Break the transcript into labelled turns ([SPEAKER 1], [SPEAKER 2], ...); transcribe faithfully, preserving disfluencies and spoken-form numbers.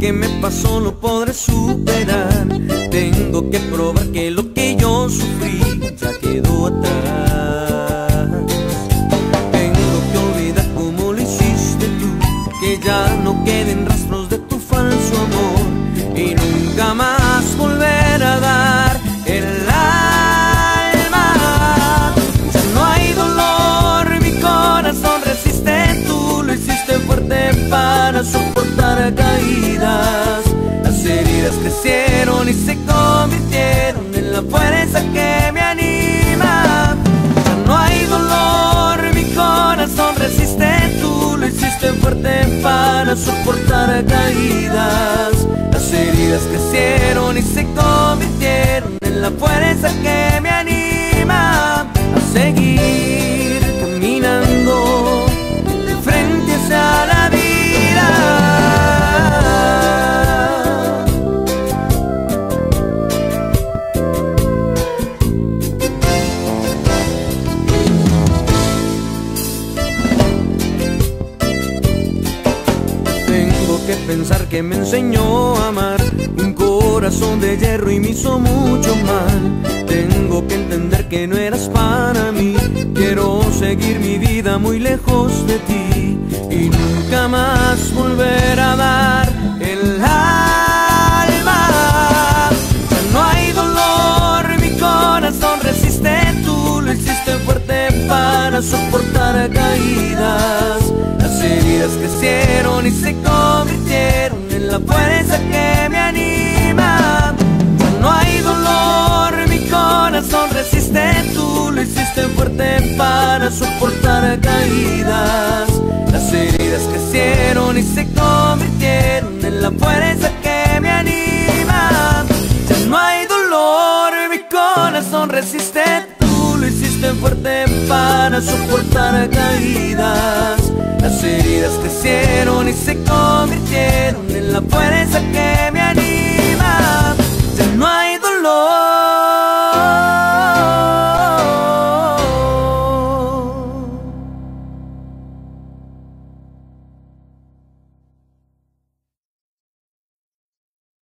[SPEAKER 1] que me pasó lo podré superar. Tengo que probar que lo que yo sufrí ya quedó atrás. Tengo que olvidar como lo hiciste tú, que ya no queden rastros de tu falso amor, y nunca más volver a dar el alma. Ya no hay dolor, mi corazón resiste, tú lo hiciste fuerte para soportar caídas. Las heridas crecieron y se convirtieron en la fuerza que me anima. Ya no hay dolor, mi corazón resiste, tú lo hiciste fuerte para soportar caídas. Las heridas crecieron y se convirtieron en la fuerza que me anima a seguir caminando de frente hacia la vida. Tengo que pensar que me enseñó a amar un corazón de hierro y me hizo mucho mal. Tengo que entender que no eras para mí. Quiero seguir mi vida muy lejos de ti y nunca más volver a dar el alma. Ya no hay dolor, mi corazón resiste, tú lo hiciste fuerte para soportar caídas. Las heridas crecieron y se convirtieron en la fuerza que me anima. Ya no hay dolor, mi corazón resiste, tú lo hiciste fuerte para soportar caídas. Las heridas crecieron y se convirtieron en la fuerza que me anima. Ya no hay dolor, mi corazón resiste, tú lo hiciste fuerte para soportar caídas. Las heridas crecieron y se convirtieron en la fuerza que me anima. Ya no hay dolor.